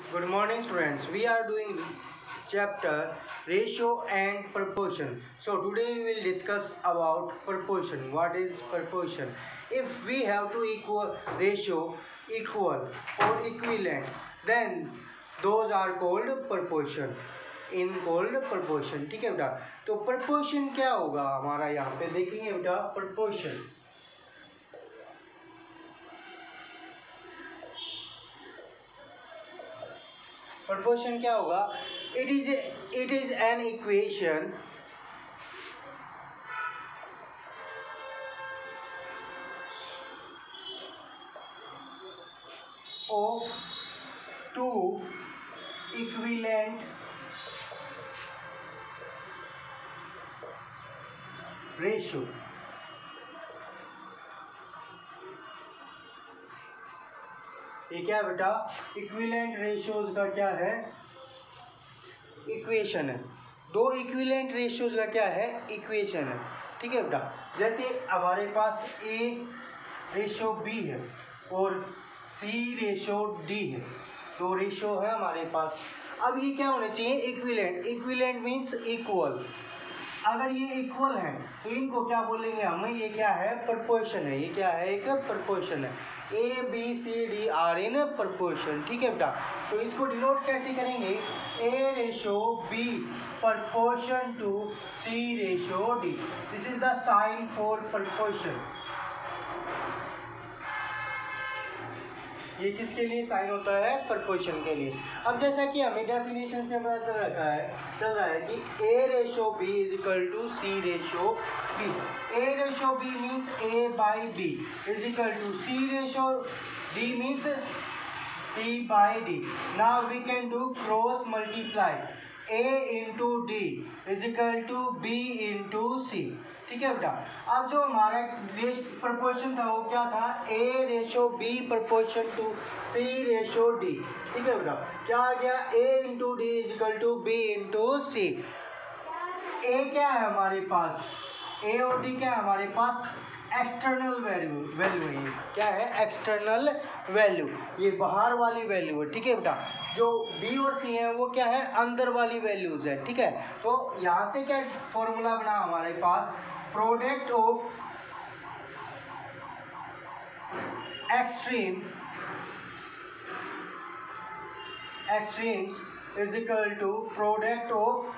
Good morning, students. We are doing chapter ratio and proportion. So today we will discuss about proportion. What is proportion? If we have to equal ratio, equal or equivalent, then those are called proportion. In called proportion. ठीक है बेटा. तो proportion क्या होगा हमारा यहाँ पे देखेंगे बेटा. proportion proportion क्या होगा. it is an equation of two equivalent ratio. ये क्या है बेटा. इक्विवेलेंट रेशियोज का क्या है. इक्वेशन है. दो इक्विवेलेंट रेशियोज का क्या है. इक्वेशन है. ठीक है बेटा. जैसे हमारे पास A रेशियो B है और C रेशियो D है. दो रेशियो है हमारे पास. अब ये क्या होने चाहिए. इक्विवेलेंट. Equivalent means equal. अगर ये इक्वल है तो इनको क्या बोलेंगे हम. ये क्या है. प्रोपोर्शन है. ये क्या है. एक प्रोपोर्शन है. A B C D are in proportion. ठीक है बेटा. तो इसको डिनोट कैसे करेंगे. A ratio B proportion to C ratio D. This is the sign for proportion. ये किसके लिए साइन होता है. प्रोपोर्शन के लिए. अब जैसा कि हमें डेफिनेशन से पता चल रहा है कि A ratio B is equal to C ratio B. A ratio B means A by B is equal to C ratio D means C by D. Now we can do cross multiply. A into D is equal to B into C. ठीक है बेटा. अब जो हमारा proportion था वो क्या था. A ratio B proportion to C ratio D. ठीक है बेटा. क्या आ गया. A into D is equal to B into C. A क्या है हमारे पास. A और D क्या है हमारे पास. एक्सटर्नल वैल्यू है. क्या है. External value. ये बाहर वाली वैल्यू है. ठीक है बेटा. जो B और C है वो क्या है. अंदर वाली वैल्यूज है. ठीक है. तो यहाँ से क्या फॉर्मूला बना हमारे पास. Product of extremes is equal to product of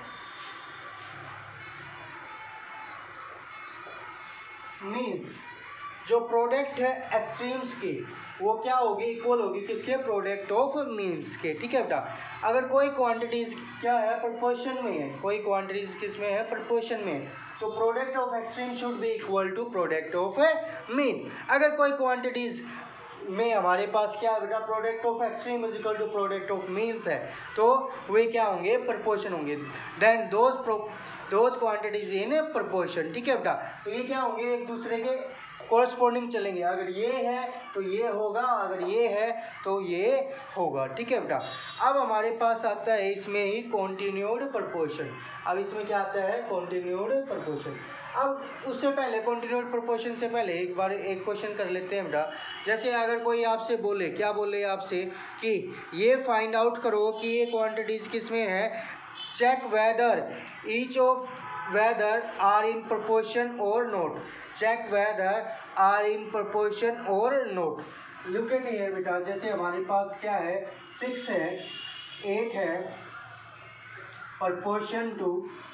means. जो प्रोडक्ट है एक्सट्रीम्स की वो क्या होगी. इक्वल होगी किसके. प्रोडक्ट ऑफ मीन्स के. ठीक है बेटा. अगर कोई क्वांटिटीज क्या है प्रोपोर्शन में है. कोई क्वांटिटीज किस में है. प्रोपोर्शन में है. तो product of extreme should be equal to product of mean. अगर कोई क्वांटिटीज में हमारे पास क्या है बेटा. Product of extreme is equal to product of means है तो वे क्या होंगे. प्रोपोर्शन होंगे. Then those quantities in proportion. ठीक है बेटा. तो ये क्या होंगे. एक दूसरे के कोरस्पॉन्डिंग चलेंगे. अगर ये है तो ये होगा. अगर ये है तो ये होगा. ठीक है बेटा. अब हमारे पास आता है इसमें ही कॉन्टिन्यूड प्रोपोर्शन. अब इसमें क्या आता है. Continued proportion. अब उससे पहले कॉन्टिन्यूड प्रोपोर्शन से पहले एक बार एक क्वेश्चन कर लेते हैं बेटा. जैसे अगर कोई आपसे बोले. क्या बोले आपसे कि ये फाइंड आउट करो कि ये क्वांटिटीज किस में है. Check whether each of whether are in proportion or not. check whether are in proportion or not. look at here बेटा. जैसे हमारे पास क्या है. 6 है 8 है proportion to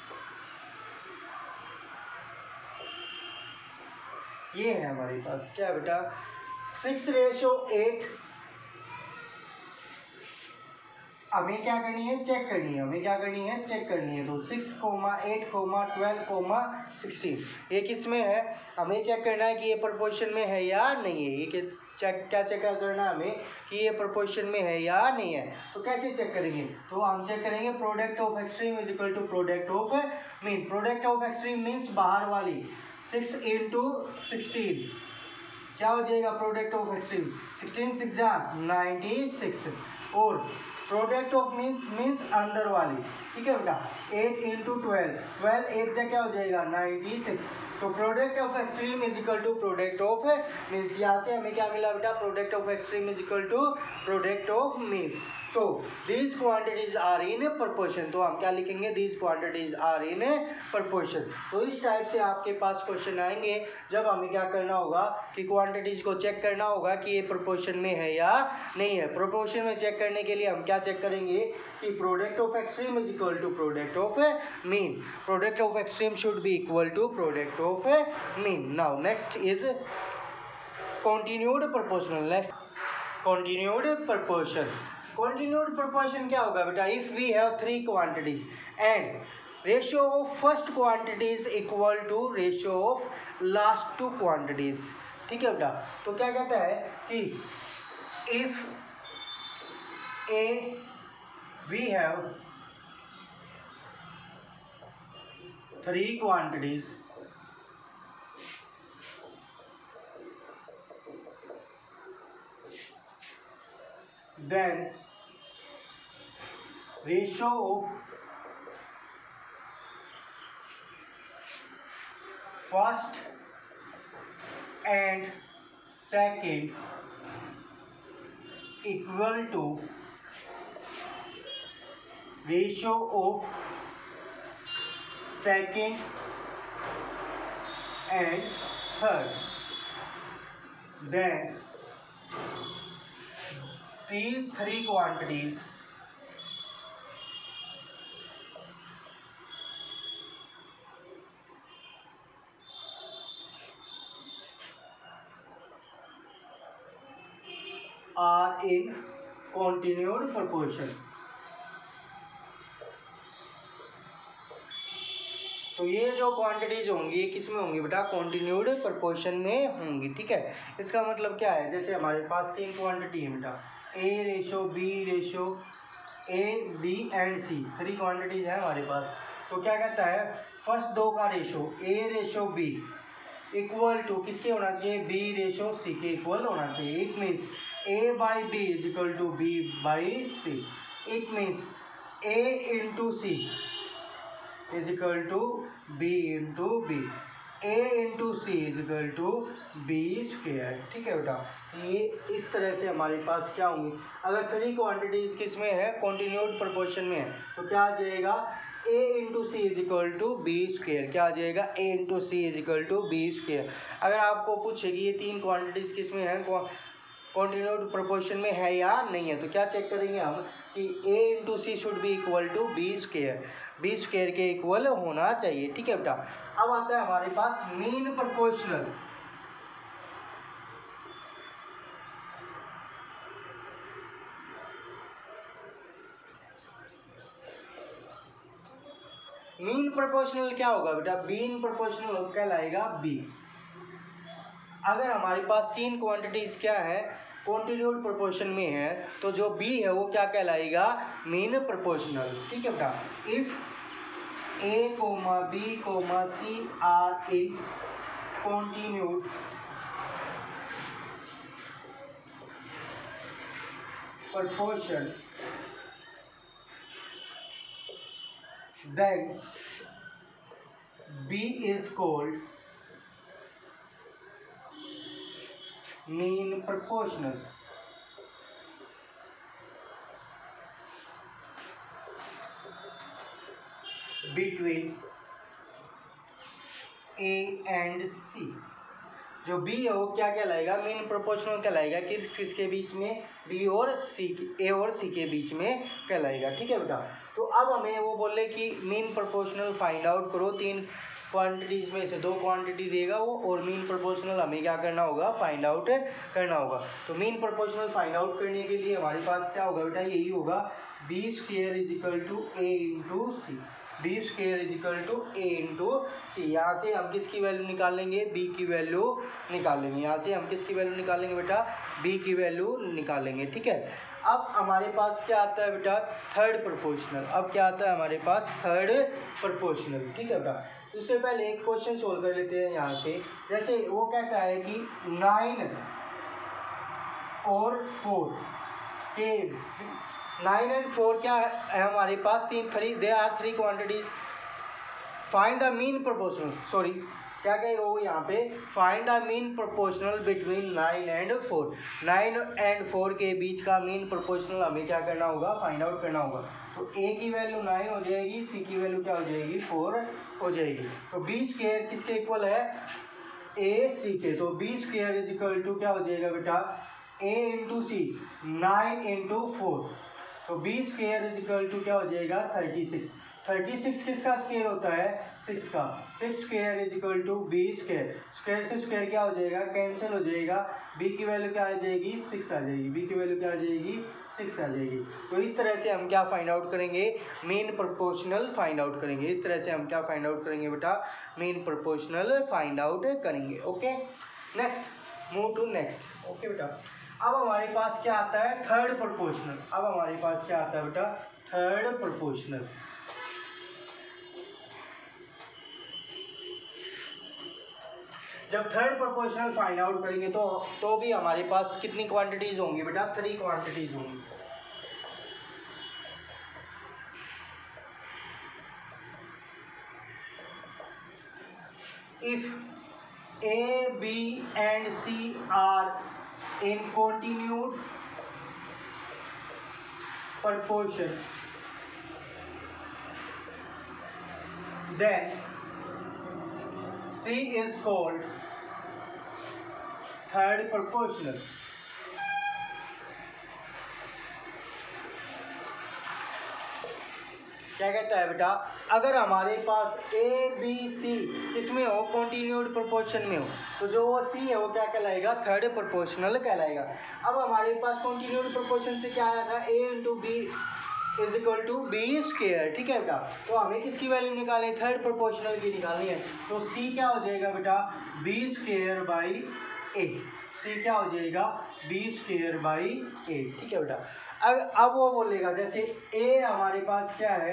ये है हमारे पास क्या बेटा. 6 रेशियो 8. हमें क्या करनी है. चेक करनी है. हमें क्या करनी है. चेक करनी है. तो 6, 8, 12, 16 ये किस में है. हमें चेक करना है कि ये प्रोपोर्शन में है या नहीं है. ये क्या चेक करना है हमें कि ये प्रोपोर्शन में है या नहीं है. तो कैसे चेक करेंगे. तो हम चेक करेंगे product of extreme is equal to product of mean. Product of extreme means बाहर वाली. 6 इंटू 16 क्या हो जाएगा. Product of extreme 16 6 96. और प्रोडक्ट ऑफ मीन्स अंदर वाली. ठीक है बेटा. 8 इंटू 12 8 जा क्या हो जाएगा 96. तो product of extreme is equal to product of means. यहाँ से हमें क्या मिला बेटा. Product of extreme is equal to product of means. तो these quantities are in proportion, तो हम क्या लिखेंगे, these quantities are in proportion. तो इस टाइप से आपके पास क्वेश्चन आएंगे जब हमें क्या करना होगा कि क्वांटिटीज को चेक करना होगा कि ये प्रोपोर्शन में है या नहीं है। प्रोपोर्शन में चेक करने के लिए हम क्या चेक करेंगे कि product of extreme is equal to product of mean, product of extreme should be equal to product of mean. Now next is continued proportional. Next continued proportion. Continued proportion क्या होगा बेटा, if we have three quantities and ratio of first quantities equal to ratio of last two quantities. ठीक है बेटा, तो क्या कहता है कि if a we have three quantities then ratio of first and second equal to ratio of second and third, then these three quantities are in continued proportion। तो ये जो क्वांटिटीज होंगी किस में होंगी बेटा, कॉन्टिन्यूड प्रोपोर्शन में होंगी। ठीक है, इसका मतलब क्या है, जैसे हमारे पास तीन क्वांटिटी है बेटा, A ratio B ratio A B and C, three quantities है हमारे पास। तो क्या कहता है, फर्स्ट दो का ratio A ratio B equal to किसके होना चाहिए, बी रेशो सी के इक्वल होना चाहिए। It means A by B is equal to B by C. It means A into C is equal to B into B, A into C is equal to B square. ठीक है बेटा, ये इस तरह से हमारे पास क्या होंगी, अगर थ्री क्वांटिटीज किस में है, कॉन्टिन्यूड प्रोपोर्शन में है, तो क्या आ जाएगा, A into C is equal to B square. क्या आ जाएगा, A into C is equal to B square. अगर आपको पूछेगी ये तीन क्वांटिटीज किस में है, कॉन्टिन्यूड प्रोपोर्शन में है या नहीं है, तो क्या चेक करेंगे हम कि A into C should be equal to B square, B square के इक्वल होना चाहिए। ठीक है बेटा, अब आता है हमारे पास मीन प्रोपोर्शनल। मीन प्रोपोर्शनल क्या होगा बेटा, मीन प्रोपोर्शनल कहलाएगा बी। अगर हमारे पास तीन क्वांटिटीज क्या है, कॉन्टिन्यूड प्रोपोर्शन में है, तो जो बी है वो क्या कहलाएगा, मीन प्रोपोर्शनल। ठीक है बेटा, if A comma B comma C are in continued proportion then B is called mean proportional। between A and C। जो B है वो क्या कहलाएगा, मीन प्रोपोर्शनल कहलाएगा, कि किसके बीच में, B और C, A और C के बीच में कहलाएगा। ठीक है बेटा, तो अब हमें वो बोले कि मीन प्रोपोर्शनल फाइंड आउट करो, तीन क्वांटिटीज़ में से दो क्वांटिटी देगा वो, और मीन प्रोपोर्शनल हमें क्या करना होगा, फाइंड आउट करना होगा। तो मीन प्रोपोर्शनल फाइंड आउट करने के लिए हमारे पास क्या होगा बेटा, यही होगा, B square is equal to A into C, B square is equal to A into C. यहाँ से हम किसकी वैल्यू निकालेंगे, बी की वैल्यू निकालेंगे। यहाँ से हम किसकी वैल्यू निकालेंगे बेटा, बी की वैल्यू निकालेंगे। ठीक है, अब हमारे पास क्या आता है बेटा, थर्ड प्रोपोर्शनल। अब क्या आता है हमारे पास, थर्ड प्रोपोर्शनल। ठीक है बेटा, उससे पहले एक क्वेश्चन सोल्व कर लेते हैं यहाँ पे। जैसे वो कहता है कि 9 और 4 के 9 and 4 क्या है हमारे पास, they are three quantities, find the mean proportional, sorry क्या कहेगा वो यहाँ पे, find the mean proportional between 9 and 4। 9 and 4 के बीच का मीन प्रोपोर्शनल हमें क्या करना होगा, फाइंड आउट करना होगा। तो ए की वैल्यू 9 हो जाएगी, सी की वैल्यू क्या हो जाएगी, 4 हो जाएगी। तो बी स्क्वायर किसके इक्वल है, ए सी के। तो B square is equal to क्या हो जाएगा बेटा, ए इंटू सी, 9 इंटू 4। तो B square is equal to क्या हो जाएगा, 36। 36 किसका स्क्वायर होता है, 6 का। 6 square is equal to B square. Square से स्क्वायर क्या हो जाएगा, कैंसिल हो जाएगा। बी की वैल्यू क्या आ जाएगी, 6 आ जाएगी। बी की वैल्यू क्या आ जाएगी, 6 आ जाएगी। तो इस तरह से हम क्या फाइंड आउट करेंगे, मीन प्रोपोर्शनल फाइंड आउट करेंगे। इस तरह से हम क्या फाइंड आउट करेंगे बेटा, मीन प्रोपोर्शनल फाइंड आउट करेंगे। Okay, next, move to next. Okay बेटा, अब हमारे पास क्या आता है, थर्ड प्रोपोर्शनल। अब हमारे पास क्या आता है बेटा, थर्ड प्रोपोर्शनल। जब थर्ड प्रोपोर्शनल फाइंड आउट करेंगे तो भी हमारे पास कितनी क्वांटिटीज होंगी बेटा, 3 क्वांटिटीज होंगी। If A B and C are in continued proportion, then C is called third proportional। क्या कहता है बेटा, अगर हमारे पास ए बी सी इसमें हो, कॉन्टिन्यूड प्रोपोर्शन में हो, तो जो वो सी है वो क्या कहलाएगा, थर्ड प्रोपोर्शनल कहलाएगा। अब हमारे पास कॉन्टिन्यूड प्रोपोर्शन से क्या आया था, A into B is equal to B square. ठीक है बेटा, तो हमें किसकी वैल्यू निकालनी है, थर्ड प्रोपोर्शनल की निकालनी है। तो सी क्या हो जाएगा बेटा, B square by A. C क्या हो जाएगा, बी स्क्वायर बाई ए। ठीक है बेटा, अब वो बोलेगा, जैसे ए हमारे पास क्या है,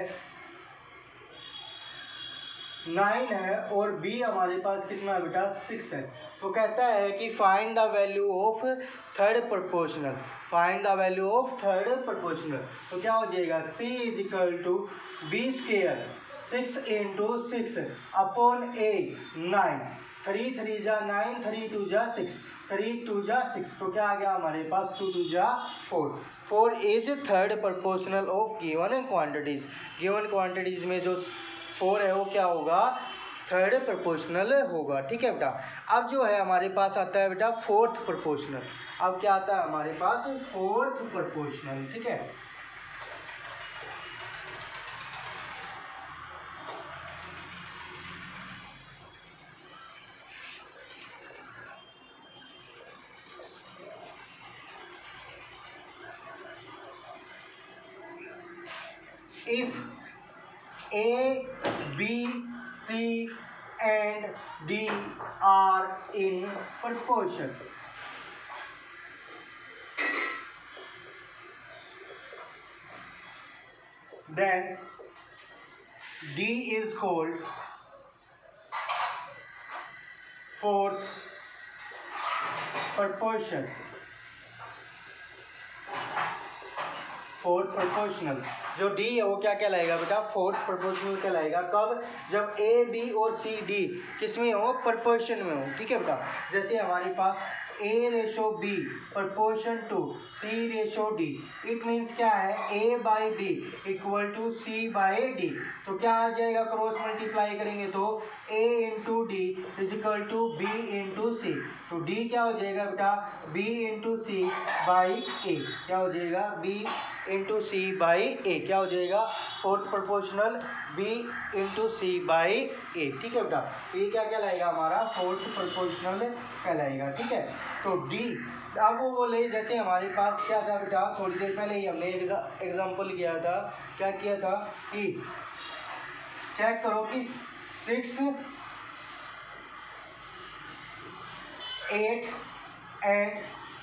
9 है, और बी हमारे पास कितना है बेटा, 6 है। तो कहता है कि find the value of third proportional. Find the value of third proportional. तो क्या हो जाएगा, C is equal to B square 6 into 6 upon A 9। 3 3 जा 9, 3 2 जा 6, 3 2 जा 6। तो क्या आ गया हमारे पास, 2 2 जा 4। 4 is third proportional of given quantities. Given quantities में जो 4 है वो क्या होगा, थर्ड प्रोपोर्शनल होगा। ठीक है बेटा, अब जो है हमारे पास आता है बेटा फोर्थ प्रोपोर्शनल। अब क्या आता है हमारे पास, फोर्थ प्रोपोर्शनल। ठीक है, if A, B, C and D are in proportion, then D is called fourth proportion। Fourth proportional, जो डी है वो क्या कहलाएगा बेटा, फोर्थ प्रोपोर्शनल कहलाएगा। कब, जब ए बी और सी डी किस में हो, प्रोपोर्शन में हो। ठीक है बेटा, जैसे हमारे पास A ratio B proportion to C ratio D. It means क्या है, A by B equal to C by D. तो क्या आ जाएगा, क्रॉस मल्टीप्लाई करेंगे तो A into D is equal to B into C. तो डी क्या हो जाएगा बेटा, B into C by A. क्या हो जाएगा, B into C by A. क्या हो जाएगा, fourth proportional B into C by ए। ठीक है बेटा, ये क्या कहलाएगा हमारा, फोर्थ प्रोपोर्शनल कहलाएगा। ठीक है, तो डी, अब वो बोले जैसे हमारे पास क्या था बेटा, थोड़ी देर पहले ही हमने एग्जाम्पल किया था। क्या किया था कि चेक करो कि 6, 8 एंड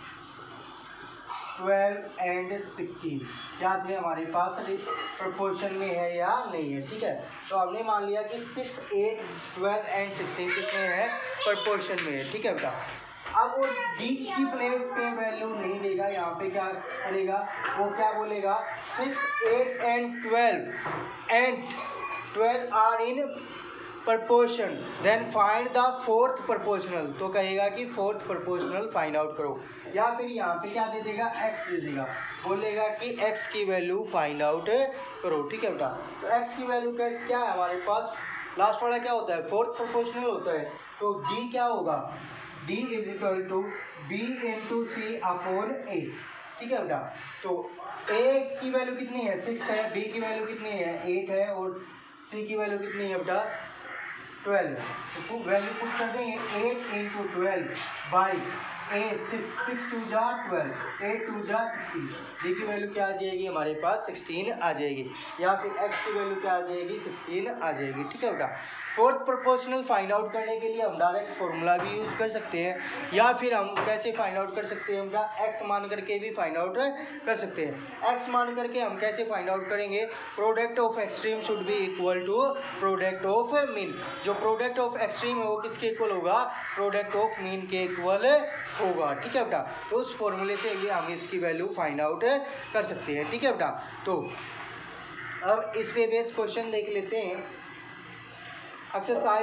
12 एंड 16 क्या थे हमारे पास, प्रोपोर्शन में है या नहीं है। ठीक है, तो हमने मान लिया कि 6, 8, 12 एंड 16 किसमें है, प्रोपोर्शन में है। ठीक है बेटा, अब वो डी की प्लेस पे वैल्यू नहीं देगा, यहाँ पे क्या करेगा, वो क्या बोलेगा, 6, 8 and 12 are in proportion then find the fourth proportional, तो कहेगा कि फोर्थ प्रपोर्शनल फाइंड आउट करो, या फिर यहाँ पे क्या दे देगा, एक्स दे देगा, बोलेगा कि एक्स की वैल्यू फाइंड आउट करो। ठीक है बेटा, तो एक्स की वैल्यू क्या है हमारे पास, लास्ट वाला क्या होता है, फोर्थ प्रपोर्शनल होता है, तो डी क्या होगा, D is equal to B into C upon A. ठीक है बेटा, तो ए की वैल्यू कितनी है, 6 है, बी की वैल्यू कितनी है, 8 है, और सी की वैल्यू कितनी है बेटा, 12। तो वैल्यू पुट कर देंगे 8 इंटू 12 बाई ए 6 टू जा 12, 8 टू जा 16, डी की वैल्यू क्या आ जाएगी हमारे पास 16 आ जाएगी, या फिर एक्स की वैल्यू क्या आ जाएगी 16 आ जाएगी। ठीक है बेटा, फोर्थ प्रोपोर्शनल फाइंड आउट करने के लिए हम डायरेक्ट फॉर्मूला भी यूज़ कर सकते हैं, या फिर हम कैसे फाइंड आउट कर सकते हैं बेटा, एक्स मान करके भी फाइंड आउट कर सकते हैं। एक्स मान करके हम कैसे फाइंड आउट करेंगे, product of extreme should be equal to product of mean, जो प्रोडक्ट ऑफ एक्सट्रीम है वो किसके इक्वल होगा, प्रोडक्ट ऑफ मीन के इक्वल होगा। ठीक है बेटा, तो उस फॉर्मूले से भी हम इसकी वैल्यू फाइंड आउट कर सकते हैं। ठीक है बेटा, तो अब इस पे बेस क्वेश्चन देख लेते हैं। एक्सरसाइज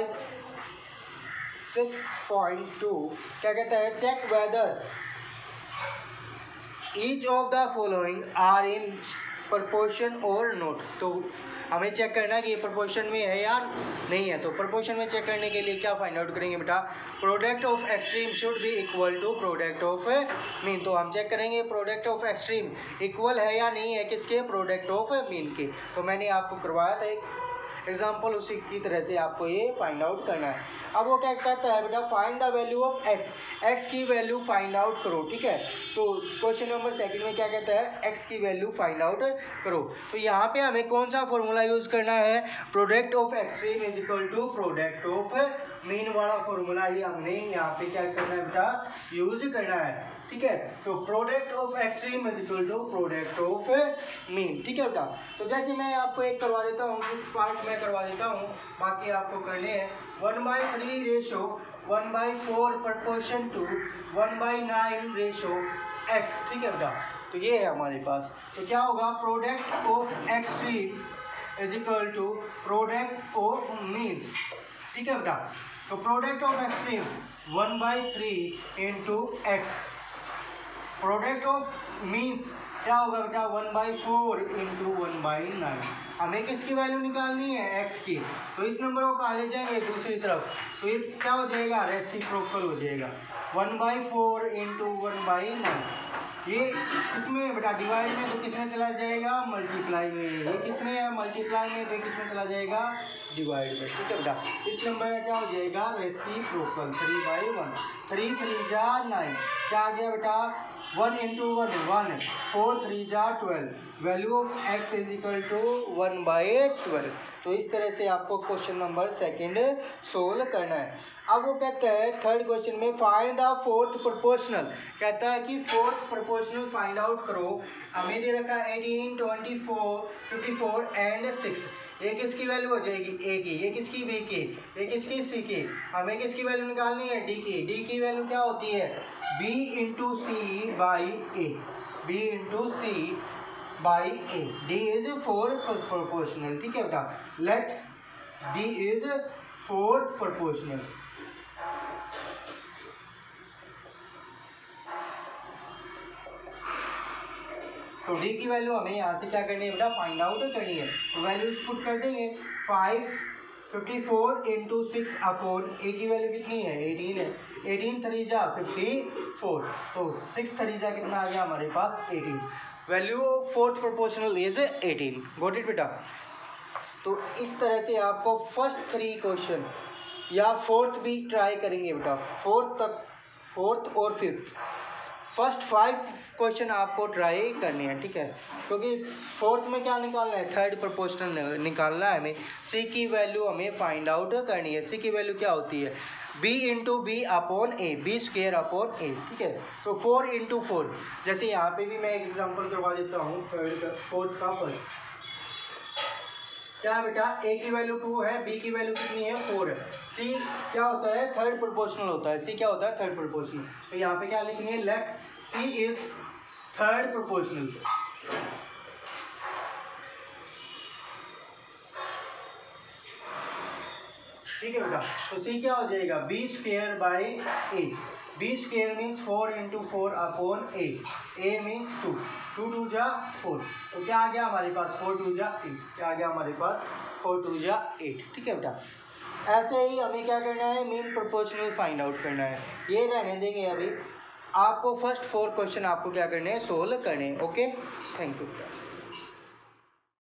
6.2 क्या कहता है, check whether each of the following are in proportion और नोट, तो हमें चेक करना है कि ये प्रपोर्शन में है या नहीं है। तो प्रपोर्शन में चेक करने के लिए क्या फाइंड आउट करेंगे बेटा, product of extreme should be equal to product of mean, तो हम चेक करेंगे प्रोडक्ट ऑफ एक्सट्रीम इक्वल है या नहीं है किसके, प्रोडक्ट ऑफ मीन के। तो मैंने आपको करवाया था एक एग्जाम्पल, उसी की तरह से आपको ये फाइंड आउट करना है। अब वो क्या कहता है बेटा, find the value of X, X की वैल्यू फाइंड आउट करो। ठीक है, तो क्वेश्चन नंबर सेकंड में क्या कहता है, एक्स की वैल्यू फाइंड आउट करो। तो यहाँ पे हमें कौन सा फॉर्मूला यूज़ करना है, product of extreme is equal to product of mean वाला फॉर्मूला ही हमने यहाँ पे क्या करना है बेटा, यूज करना है। ठीक है, तो product of extreme is equal to product of mean. ठीक है बेटा, तो जैसे मैं आपको एक करवा देता हूँ, कुछ पार्ट मैं करवा देता हूँ, बाकी आपको करने हैं। 1/3 ratio 1/4 proportion to 1/9 ratio X. ठीक है बेटा, तो ये है हमारे पास, तो क्या होगा, product of extreme is equal to product of means. ठीक है बेटा, तो product of extreme 1/3 into X, product of means क्या होगा बेटा, 1/4 इंटू 1/9। हमें किसकी वैल्यू निकालनी है, एक्स की, तो इस नंबर को कहा ले जाएंगे दूसरी तरफ, तो ये क्या हो जाएगा, रेसिप्रोकल हो जाएगा, 1/4 इंटू 1/9। ये किसमें बेटा, डिवाइड में, तो किसमें चला जाएगा, मल्टीप्लाई में, ये किसमें है, मल्टीप्लाई में, तो किसमें चला जाएगा, डिवाइड में। ठीक है बेटा, इस नंबर में क्या हो जाएगा, रेसिप्रोकल, 3/1, 3 3 जा 9, क्या आ गया बेटा, 1 इंटू 1 1, 4 3 जा 12, value of X is equal to 1/12। तो इस तरह से आपको क्वेश्चन नंबर सेकंड सोल्व करना है। अब वो कहता है थर्ड क्वेश्चन में, फाइंड द फोर्थ प्रोपोर्शनल, कहता है कि फोर्थ प्रोपोर्शनल फाइंड आउट करो। हमें दे रखा है 18 24 54 एंड 6, ये किसकी वैल्यू हो जाएगी, ए की, ये किसकी, बी की, ये किसकी, सी की। हमें किसकी वैल्यू निकालनी है, डी की, डी की वैल्यू क्या होती है, B into C by A, B into C by A, D is fourth proportional. ठीक है बेटा, let D is fourth proportional. तो डी की वैल्यू हमें यहाँ से क्या करनी है बेटा, फाइंड आउट करनी है। तो वैल्यूज पुट कर देंगे, 5 54 इंटू 6 अपॉन ए की वैल्यू कितनी है, 18 है, 18 3 जा 54, तो 6 3 जा कितना आ गया हमारे पास, 18। Value of fourth proportional is 18। Got it बेटा। तो इस तरह से आपको फर्स्ट 3 क्वेश्चन या फोर्थ भी ट्राई करेंगे बेटा, फोर्थ तक, फोर्थ और फिफ्थ, फर्स्ट 5 क्वेश्चन आपको ट्राई करने हैं। ठीक है, क्योंकि फोर्थ में क्या निकालना है, थर्ड प्रोपोर्शनल निकालना है हमें। सी की वैल्यू हमें फाइंड आउट करनी है। सी की वैल्यू क्या होती है, B into B upon A, B square upon A. ठीक है, तो 4 इंटू 4, जैसे यहाँ पे भी मैं एक एग्जांपल करवा देता हूँ, फोर्थ का फर्स्ट क्या बेटा, ए की वैल्यू 2 है, बी की वैल्यू कितनी है, 4 है। सी क्या होता है, थर्ड प्रोपोर्शनल होता है, सी क्या होता है, थर्ड प्रोपोर्शनल। तो यहाँ पे क्या लिखेंगे, let C is third proportional. ठीक है बेटा। तो सी क्या हो जाएगा, B square by A. B square means 4 into 4 upon A means 2, 2 2 जा 4, तो क्या आ गया हमारे पास 4 2 जा 8, क्या आ गया हमारे पास 4 2 जा 8। ठीक है बेटा। ऐसे ही हमें क्या करना है, मीन प्रोपोर्शनल फाइंड आउट करना है। ये रहने देंगे अभी, आपको फर्स्ट 4 क्वेश्चन आपको क्या करने हैं, सोल्व करने हैं। Okay, thank you.